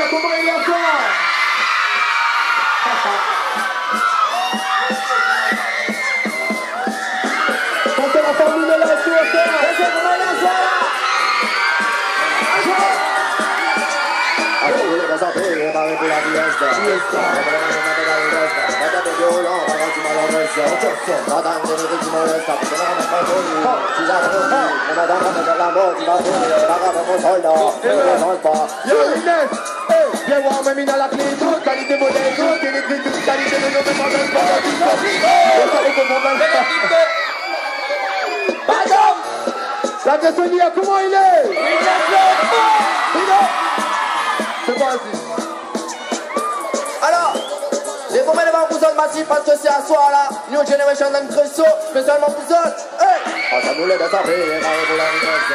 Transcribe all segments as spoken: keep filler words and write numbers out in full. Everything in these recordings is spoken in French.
comment il y a ça? Ça c'est la famille de la tour, ça c'est comment il y a ça? Viens voir même une à la clé, toute qualité modèle, toute qualité, toute qualité de nos mémoires. Pardon! La Tessonia, comment il est? C'est vas-y. Alors, les moments de vous autres massifs parce que c'est à soir là, New Generation d'un Cresso, spécialement pour autres. Hey! Ah, ça nous l'aide à taper, et là, pour la vitesse.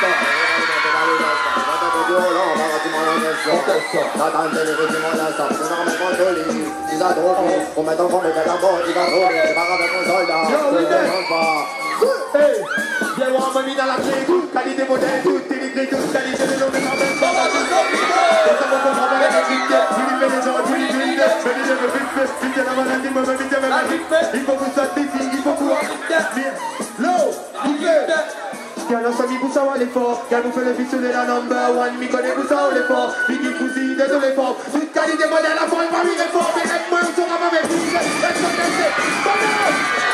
Attendez les régiments d'instant, c'est normalement joli. Ils a drôle, pour mettre en forme de la bonne, il va rouler, c'est pas grave avec mon soldat. Je ne demande pas. Hey! Viens voir mamie dans la clé, toute qualité modèle, toute qualité, toute qualité de l'homme, mais quand même pas mal de temps. Et ça va pour travailler avec la victime, tu lui fais les gens, tu lui fais les gens, mais il est le vite fait, vite la maladie, me vite même la vite fait. Il faut vous sortir ici, il faut vous sortir. L'eau, vous faites. Y'a nos amis pour savoir l'effort, y'a nous fait le fils de la number one, m'y connaît pour savoir l'effort, Biggie Pussy, désolé fort, toute qualité modèle, la fois, il va lui l'effort, mais aide-moi, on sera pas mes filles, laisse-moi laisser, bordel!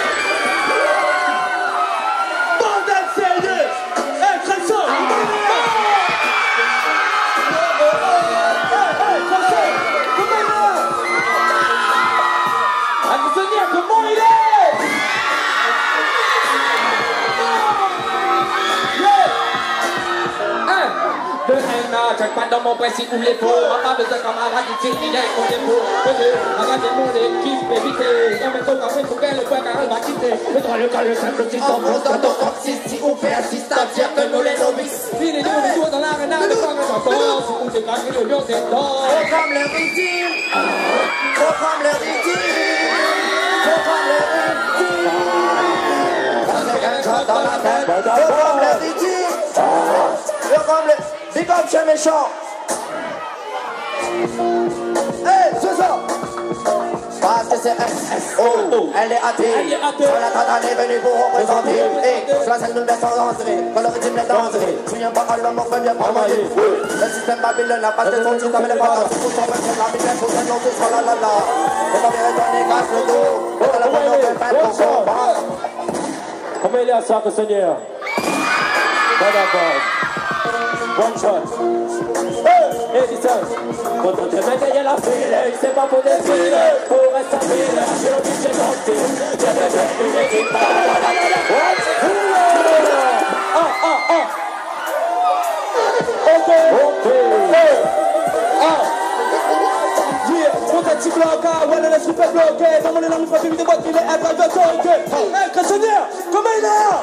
Bordel, sérieux! Hey, Cresso! Hey, hey, Cresso! Comment il est? À vous tenir, comment il est? De haine, je pas dans mon principe ou les faux. Ma pas besoin de camarade, il tire, il est mon défaut. Regardez mon équipe, évitez. On met ton café pour qu'elle le voit car elle va quitter. Le droit, le cas, le simple, si ton poste, ton toxique, si on persiste à dire que nous les novices. Si les deux, les deux dans l'arena, le temps que j'entends. Si on dégage, le lion, c'est temps. Programme le rythme. Programme le rythme. Programme le rythme. Ça c'est un shot dans la tête. Programme le rythme. Programme le... Big up chez méchant. Hey, c'est ça. Parce que c'est S O, elle est athée. Sur la tata, elle est venue pour représenter. Et sur la scène, nous laissons danser. Quand le rythme est dansé, tu viens pas à l'homme, on fait bien pour manger. Le système Babylone n'a pas de son titre comme les patas. Tout pour s'en mettre la bille, faut qu'elle danse sur la la la. Et pas bien retourner, casse le dos. Et dans la bonne, on fait pas ton combat. Comment il est à ça, que Seigneur? Pas d'abord. One shot. Hey, listen. Quand on te met derrière la file, c'est pas pour défiler. Pour rester en ville, j'ai envie de danser. J'ai besoin d'une équipe. What? Ah, ah, ah. Ok. Ok. Hey. Ah. Yeah, mon petit bloc, ah, ouais, le super bloqué. Dans mon élan, il faut filmer des boîtes, il est un drive de tank. Hey, Cressonnière, comment il est?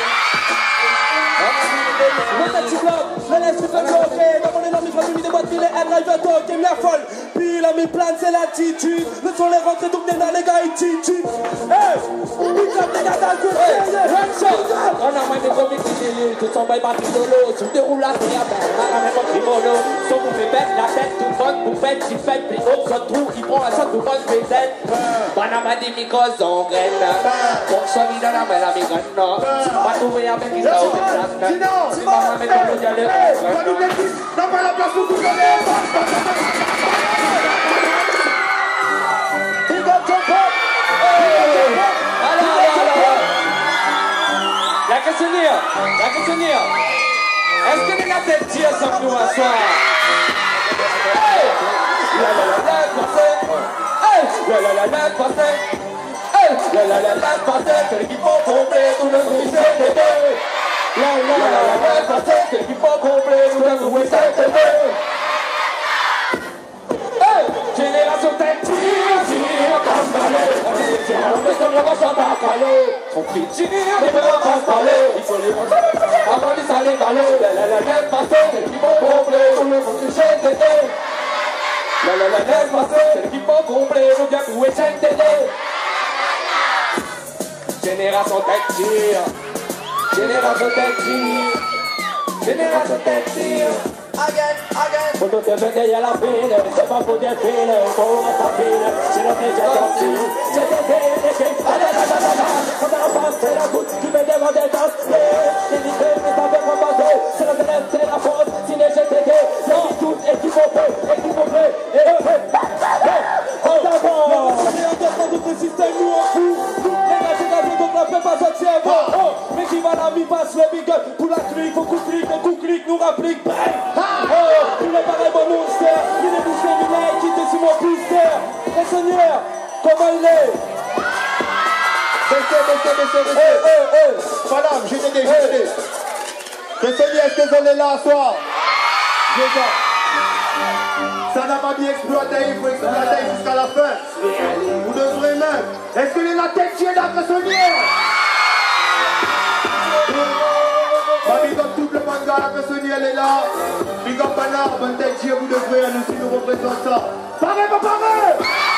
Mon petit bloc, le laisse super bloqué. Dans mon énorme micro, j'ai mis des boîtes, il est un driver talk, il me folle. Puis il a mis plein, c'est l'attitude. Le son les rentrées, donc les nains, les gars, ils titubent. Hey, il tape les gars dans le coup. One shot. On a moins des comiques qui délirent. Tout son bail battu de l'eau. Sous déroule la triade, on a même un kimono. Son vous fait bête, la tête, tout bonne, vous faites, qui fait, puis autre son trou, il prend un shot, tout bonne, fait tête. Banama des micros, on graine. Pour son vie dans la main, la migraine, non. Pas trouver avec une place. Sinon, hey, hey, va nous dire, t'as pas la place pour tout donner. Big up ton pop. Alors, alors, alors. La questionnaire, la questionnaire. Est-ce que les gars têtes tirent sans nous un soir? Hey! La la la la passé. Hey! La la la la passé. Hey! La la la la passé. C'est l'équipe au complet, tout le monde s'est aidé. La la la la la passé, c'est l'équipe au complet, tout le monde s'est aidé. Hey! Génération tête tire, tire, comme balai. On met comme le ressort à calais. On crie tire, mais pas comme balai. Il faut les montrer avant de s'aller balai. La la la la passé, c'est l'équipe au complet, tout le monde s'est aidé. La la la la passé, c'est l'équipe au complet, nous bien tout est aidé. Génération tête tire. Génération tête tire. Génération tête tire. again, again. Quando te vede alla fine, se fa poter fine, un po' a fine, se non ti c'è così, se te vede che fa da da da da da, quando la parte la tutti, chi vedeva del tasto, se di te mi sta per combattere, se non te ne sei la forza, si ne c'è te che, se di tu e chi può fare, e chi può fare, e e e, oh d'abord, c'est un temps de ce système, nous on fout, les gars, c'est la vie, donc la paix passe au tiers, oh, mais qui va la mi passe le big up, pour la clique, faut qu'on clique, et tout clique, nous rapplique, bang, oh, il est pareil mon monster, il est boosté, il est quitté sur mon booster, et Seigneur, comment il est? Baissez, baissez, baissez, baissez. Eh, eh, eh. Madame, j'ai t'aidé, j'ai t'aidé. Christophe, est-ce que vous êtes là ce soir? J'ai ça. Ça n'a pas bien exploité, il faut exploiter jusqu'à la fin. Vous devrez même. Est-ce que les la tête qui est là, Christophe? Bah, big up tout le manga, la personne elle est là. Big up Bana, bonne tête, vous devrez, nous aussi nous représente ça. Pareil, pas pareil.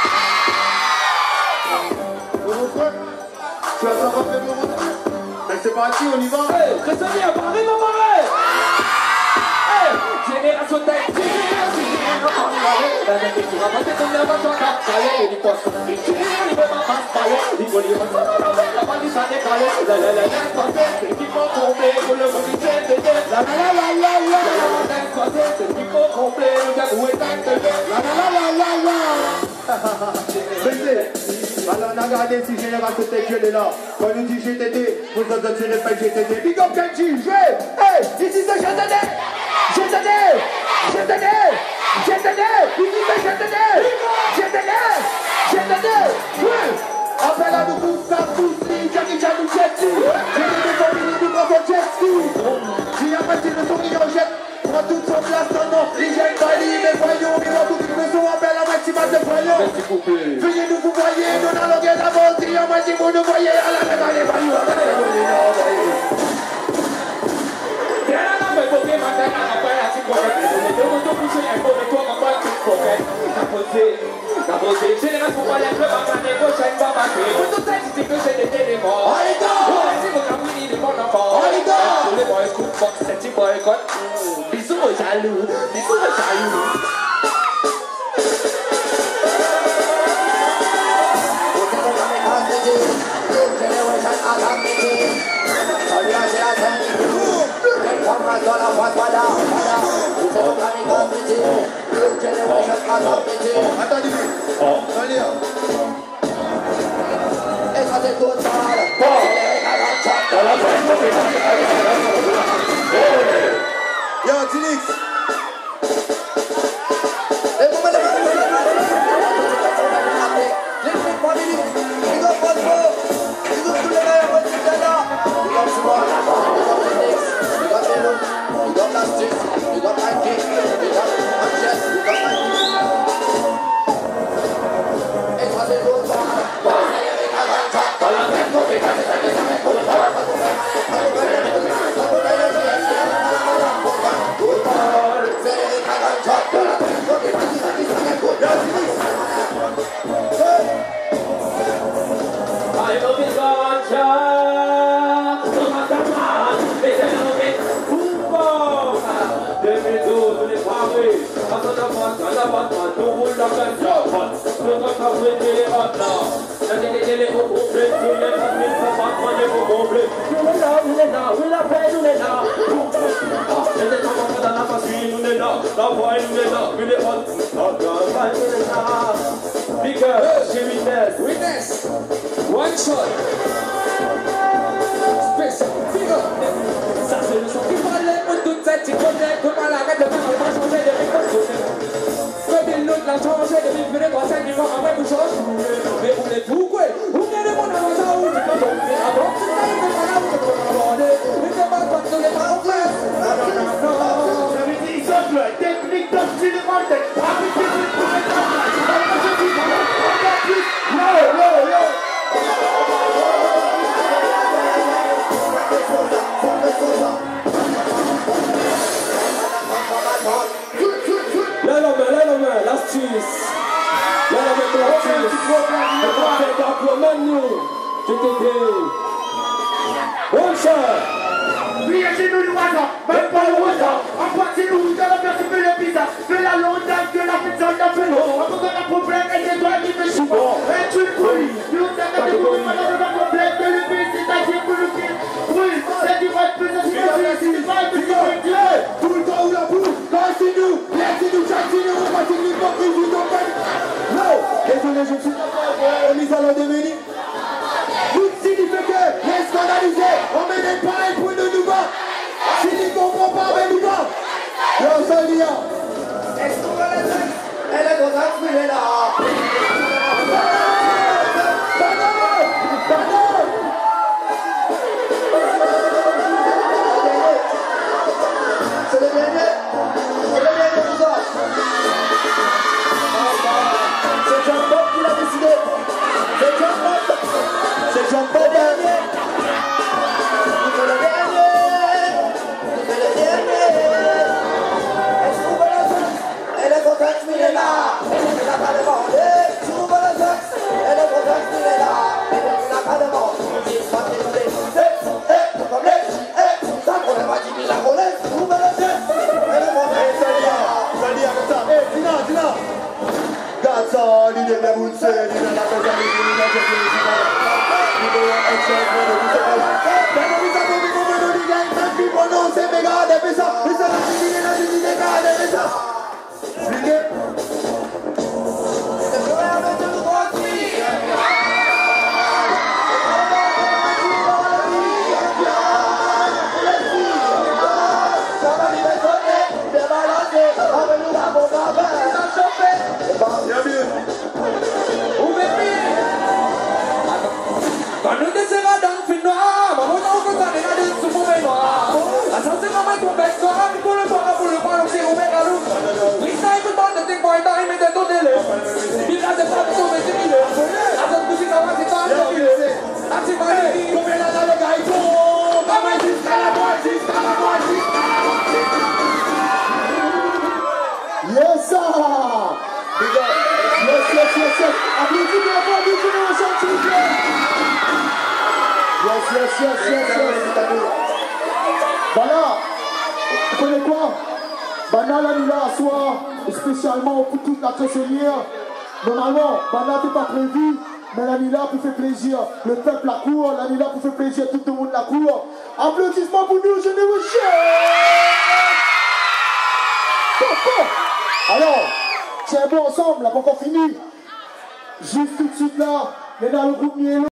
Vous reprenez? Tu vas savoir faire mon retour. Mais c'est parti, on y va. Hey, Christophe, pareil, pas pareil. Hey, génération tech, génération la même qui va passer comme la voiture à caler, il pense que il va pas passer, il va lui passer la balle, ça décale, la la la la, c'est qui faut tomber pour le comité de la la la la la la, c'est qui faut complet, le gars où est la la la la la la. Baisez. Alors on a regardé si Génération Tech elle est là. Quand on nous dit G T D, vous vous attirez pas G T D. Big up Kenji, jouez. Hey, ici c'est G T D. G T D. G T D. G T D. Ici c'est G T D. G T D. G T D. Oui. Appelle à nous tous, ça tous, les Jackie Chan ou Jet Ski. G T D famille, nous bravo Jet Ski. Si y a pas de le son, il en jette. Prends toute son place, non, non. Les jeunes Bali, mes voyons, mes voix, toutes les maisons, appelle à maximum de voyons. Veuillez nous vous voyez, nous n'allons rien d'avance. Si on m'a dit, vous nous voyez, à la tête dans les voyous. Génération pour les clubs, l'année prochaine va marquer. Pour tout ça, je dis que j'ai des éléments. Allez-y! Si vous avez des bons enfants. Allez-y! Les boys coupent, fuck, c'est petit boycott. Bisous aux jaloux, bisous aux jaloux. Attendez, allez. Et ça c'est tout ça. Yo, Tilix. Et vous mettez les filles famille. Ils ont pas de mots. Ils ont tous les meilleurs résultats là. Ils ont souvent la bande. Ils ont Tilix. Ils ont Melon. Ils ont Plastic. Ils ont Mikey. Ils ont Manchester. Ils ont Mikey. Et ça c'est tout ça. Witness, one shot. Special, big up. Ça c'est le son qui parlait pour toute cette icône. Comment la reine de ma maman va changer de vie. Comme il l'autre l'a changé de vie. Venez voir cinq minutes après vous change. Mais vous l'êtes vous quoi? Vous venez de mon avant ça ou tu peux tomber avant. Tu n'as pas de malade que tu peux aborder. Mais c'est pas comme tous les parents frères. Non, non, non, non. J'avais dit ça, je la technique d'un cinéma. Avec des trucs pour les temps. Yo, yo, yo. Là, la main, là, la main, l'astuce. Là, la main, l'astuce. On va faire d'emploi, même nous. Je t'ai dit. One shot. Pliez chez nous le hasard, même pas le hasard. En partie nous, dans la personne que le pizza. Fais la longueur que la pizza n'a fait non. En tout cas, le problème est que toi qui me choues. Et tu le couilles. Nous, on a des couilles, maintenant, on a un problème que le pizza, c'est à dire que le pizza. Oui, c'est du vrai plus, c'est du vrai plus, c'est du vrai plus. Tout le temps où la boue, continue, laissez-nous continue, on continue l'hypocrisie, donc non, désolé, je suis d'accord, nous allons devenir. Tout signifie que les scandalisés, on met des pareils pour nous nous battre. Si tu ne comprends pas, mais nous battre. Yo, Sonia. Est-ce qu'on va la faire? Elle est dans un truc, elle est là. C'est le dernier. C'est le dernier pour ça. C'est John Bob qui l'a décidé. C'est John Bob. C'est John Bob. C'est le dernier. C'est le dernier. Est-ce qu'on va la faire? Elle est contente, mais elle est là. Elle n'a pas demandé. Est-ce qu'on va la faire? Elle est contente, mais elle est là. Elle n'a pas demandé. Il faut décoller. Eh, eh, comme les filles. Eh, ça qu'on n'a pas dit, mais la collègue. Où va la faire? Elle est contente. Eh, Salia. Salia, comme ça. Eh, Tina, Tina. Gatsa, l'idée de la boule, c'est l'idée de la personne, l'idée de la personne, l'idée de la Quand nous descendons dans le film noir, maman n'a aucun temps de regarder ce mauvais noir. La santé maman est tombée, quand on pour le voir, pour le voir, c'est au mec à l'eau. Oui, ça est tout le temps de tes points d'arrêt, mais de ton délai. Il a des femmes qui sont des milliers. La zone musique avant, c'est pas un peu. La c'est pas le vie, comme elle a dans le gars, il faut. Comme elle dit, jusqu'à la moitié, jusqu'à la moitié. Yes, sir! Yes, yes, yes, yes! Applaudissez bien fort, applaudissez bien fort, s'il vous plaît! Yes, yes, yes, yes, yes! Voilà! Vous connaissez quoi? Bana, là, nous là, à soir, spécialement pour toute la trésorière. Normalement, Bana n'est pas prévu, mais la nuit là pour faire plaisir. Le peuple la cour, la nuit là pour faire plaisir, tout le monde la cour. Applaudissements pour nous, Génération! Alors, tiens bon ensemble, on n'a pas encore fini. Juste tout de suite là, on est dans le groupe Mielo.